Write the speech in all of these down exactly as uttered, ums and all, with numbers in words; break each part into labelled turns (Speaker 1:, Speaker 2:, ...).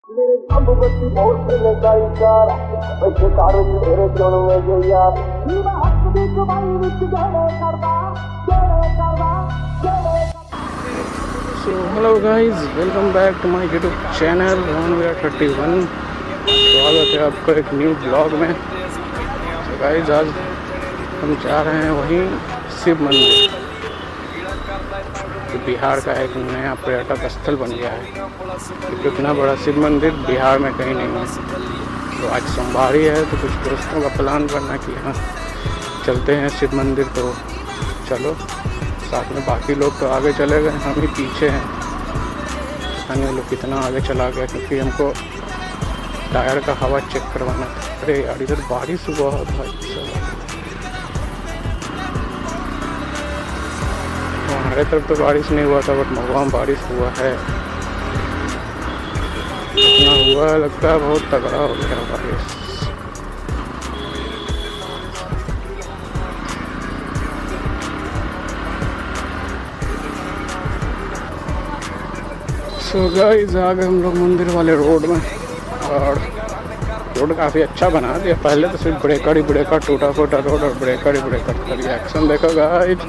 Speaker 1: मेरे अंब बत्ती बहुत से लगाई कार वैसे कार तेरे जोड़ में जो यार नीमा हक दी कमाई विच जाने करदा जाने करदा जाने
Speaker 2: so hello guys, welcome back to my YouTube channel one thirty one. स्वागत है आपका एक न्यू ब्लॉग में। तो गाइस आज हम जा रहे हैं वहीं शिव मंदिर, बिहार का एक नया पर्यटक स्थल बन गया है। क्योंकि इतना बड़ा शिव मंदिर बिहार में कहीं नहीं है। तो आज सोमवारी है तो कुछ दोस्तों का प्लान बना कि हाँ चलते हैं शिव मंदिर। तो चलो साथ में, बाकी लोग तो आगे चले गए, हम ही पीछे हैं। पता नहीं लोग कितना आगे चला गया, क्योंकि हमको टायर का हवा चेक करवाना था। अरे यार इधर बारिश हुआ है भाई साहब। हमारे तरफ तो बारिश नहीं हुआ था, बट महुआ में बारिश हुआ है। इतना हुआ लगता है बहुत तगड़ा हो गया बारिश। सो गाइस आ गए हम लोग मंदिर वाले रोड में, और रोड काफ़ी अच्छा बना दिया। पहले तो सिर्फ ब्रेकर ही ब्रेकर, टूटा फूटा रोड और ब्रेकर ही ब्रेकर। कभी एक्शन देखो गाइस।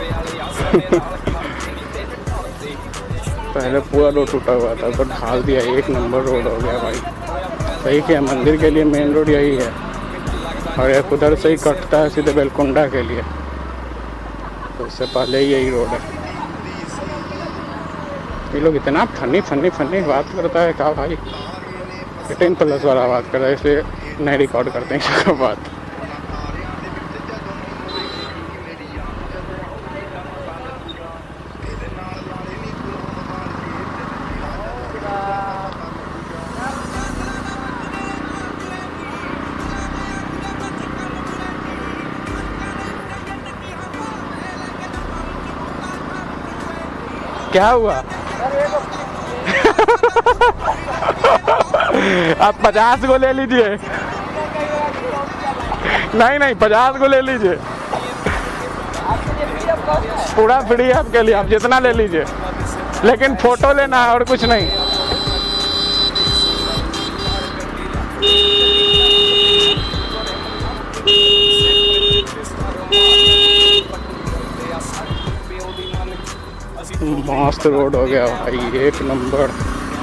Speaker 2: पहले पूरा रोड टूटा हुआ था, तो ढाल दिया, एक नंबर रोड हो गया भाई। सही किया, मंदिर के लिए मेन रोड यही है, और एक उधर से ही कटता है सीधे बेलकुंडा के लिए। तो उससे पहले ही यही रोड है। ये लोग इतना फनी फनी फनी बात करता है क्या भाई। टेन प्लस वाला बात कर रहा है, इसलिए नहीं रिकॉर्ड करते हैं इसका बात। क्या हुआ? आप पचास को ले लीजिए। नहीं नहीं पचास को ले लीजिए, पूरा फ्री है आपके लिए, आप जितना ले लीजिए, लेकिन फोटो लेना है और कुछ नहीं। मस्त रोड हो गया भाई, एक नंबर।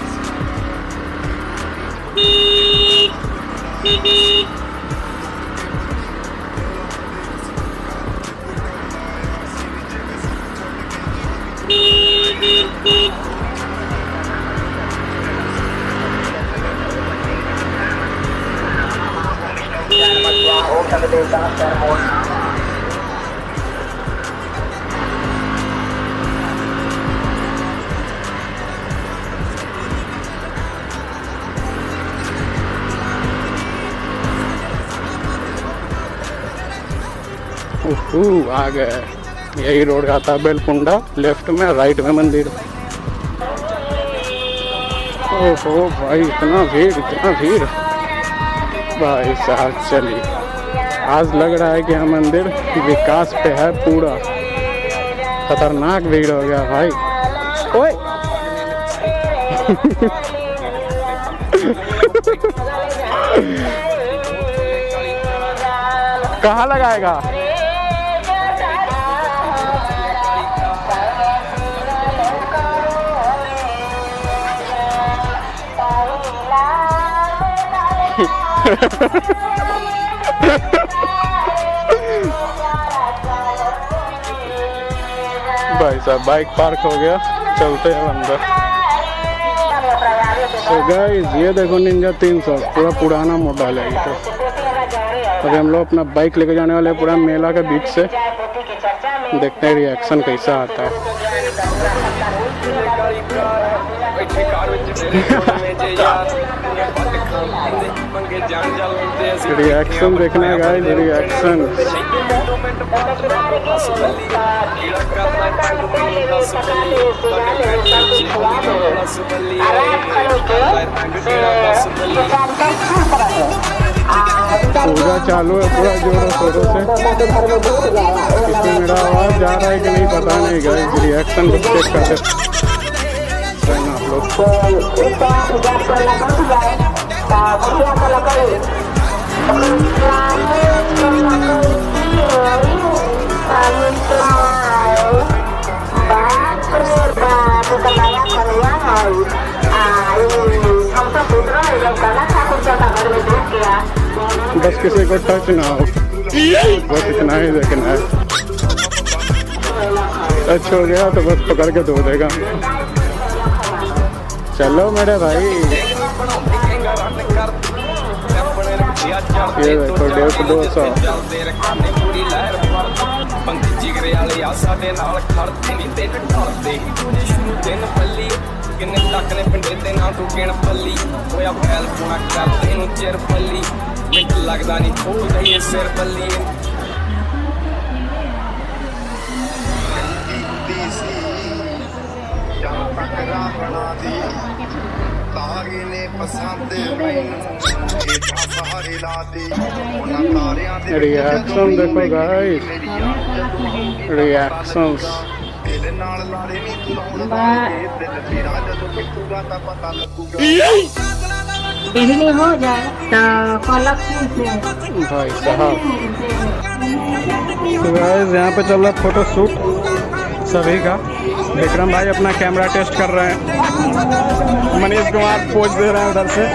Speaker 2: ओह आ गए, यही रोड आता है बेलकुंडा, लेफ्ट में राइट में मंदिर। ओहो भाई इतना भीड़ इतना भीड़ भाई साहब। चलिए आज लग रहा है कि यह मंदिर विकास पे है पूरा। खतरनाक भीड़ हो गया भाई। ओए कहाँ लगाएगा? भाई साहब बाइक पार्क हो गया, चलते हैं अंदर। तो गाइस ये देखो निंजा तीन सौ, पूरा पुराना मॉडल है ये। तो अभी हम लोग अपना बाइक लेके जाने वाले हैं पूरा मेला के बीच से। देखते हैं रिएक्शन कैसा आता है। रिएक्शन देखना है गाइस, रिएक्शन। पूरा चालू है, पूरा जोरों शोरों से। इसमें मेरा आवाज़ जा रहा है कि नहीं पता नहीं गाइस, रिएक्शन चेक करते हैं आप लोग। बस किसी को टच ना हो, बस इतना ही देखना है। टच हो गया तो बस पकड़ के धो देगा। चलो मेरे भाई, ये देखो डेढ़ दो सौ।
Speaker 3: किन्ने तक ने पिंडे ते ना तू गिण पल्ली होया फैल पुणा कर तेनू चिर पल्ली मिट लगदा नहीं खोल गई सिर पल्ली
Speaker 2: रिएक्शन देखो गाइस, रिएक्शंस।
Speaker 4: बिजली हो जाए तो
Speaker 2: भाई साहब। तो गाइस यहाँ पे चल रहा है फोटो शूट सभी का। विक्रम भाई अपना कैमरा टेस्ट कर रहे हैं, मनीष कुमार पोज दे रहे हैं उधर से।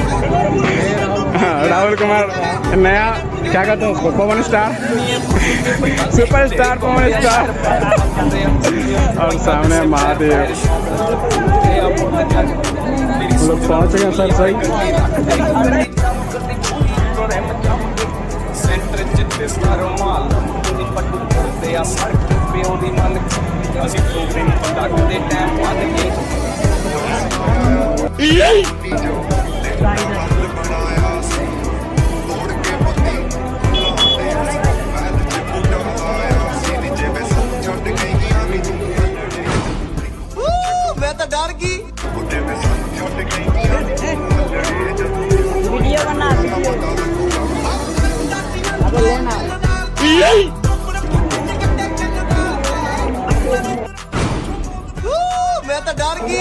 Speaker 2: हाँ, राहुल कुमार नया क्या कहते हैं उसको, Pawan star, super star Pawan star. और सामने महादेव। लोग पहुँच गए सर सही।
Speaker 3: मैं तो डर गई।
Speaker 4: वीडियो बना अब लेना।
Speaker 3: मैं तो डर गई।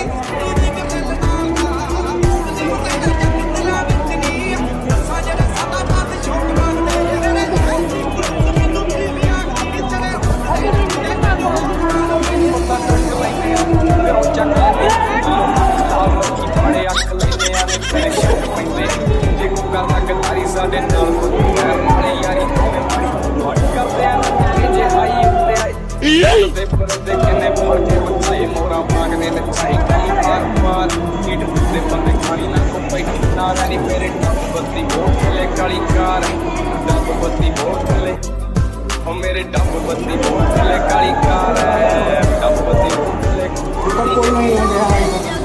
Speaker 3: मेरे डब बत्ती बोतले काली कार है, डब बत्ती बोतले कोई नहीं है।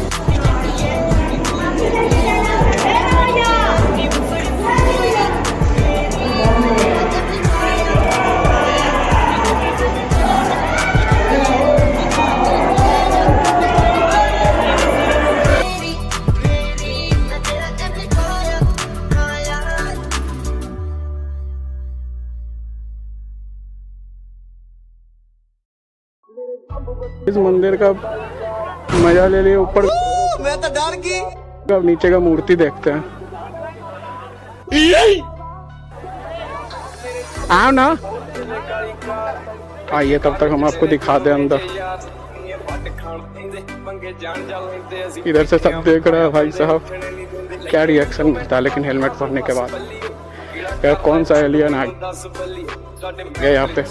Speaker 2: इस मंदिर का मजा ले लिए। ऊपर
Speaker 3: मैं तो डर गई।
Speaker 2: अब नीचे का मूर्ति देखते हैं। आओ ना, आइए तब तक हम आपको दिखा दें अंदर। इधर से सब देख रहे हैं भाई साहब, क्या रिएक्शन मिलता है लेकिन हेलमेट पहनने के बाद। यार कौन सा एलियन आ गया यहाँ पे।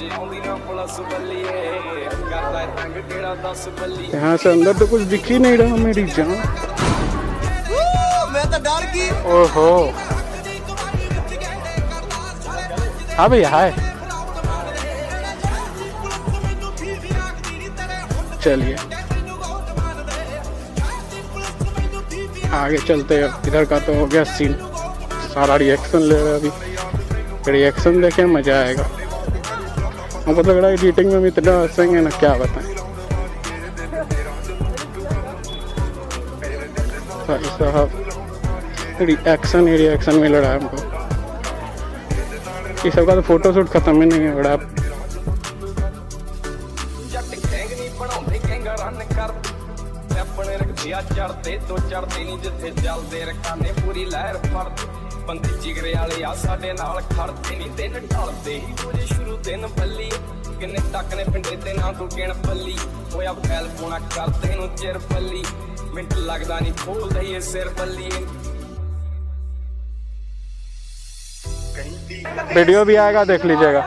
Speaker 2: यहाँ से अंदर तो कुछ दिख ही नहीं रहा मेरी जान।
Speaker 3: मैं तो डर गई।
Speaker 2: ओहो, हाँ भैया है। चलिए आगे चलते हैं। इधर का तो हो गया सीन, सारा रिएक्शन ले रहे हैं अभी। रिएक्शन देखें मजा आएगा। हमको लग रहा है एडिटिंग में इतना हंसेंगे ना, क्या बताएं। भाई साहब रिएक्शन ही रिएक्शन मिल रहा है हमको। ये सबका तो फोटो शूट खत्म ही नहीं हो रहा।
Speaker 3: चढ़ते तो चढ़ते नहीं जिथे चलते रखाने पूरी लहर फड़ते बंदे जिगरे वाले आ साडे नाल खड़ते नहीं दिन ढलते ही पूरे शुरू दिन बल्ली किन्ने तक ने पिंडे ते ना तू गिण पल्ली होया फैल पोना करते नु चिर पल्ली मिंट लगदा नहीं खोल दईए सिर बल्ली।
Speaker 2: वीडियो भी आएगा, देख लीजिएगा।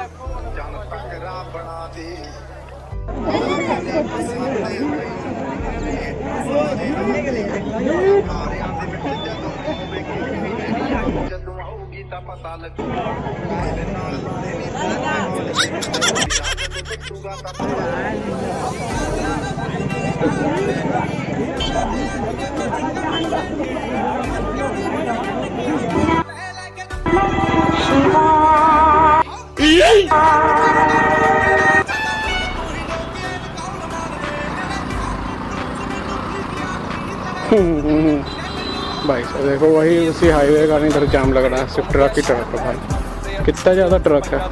Speaker 2: भाई साहब देखो, वही उसी हाईवे का इधर जाम लग रहा है, सिर्फ ट्रक ही ट्रक है भाई, कितना ज़्यादा ट्रक है।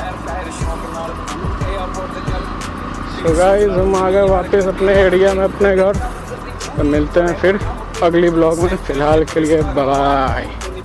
Speaker 2: तो गाइस हम आ गए वापस अपने एरिया में, अपने घर। तो मिलते हैं फिर अगली ब्लॉग में, फिलहाल के लिए बाय।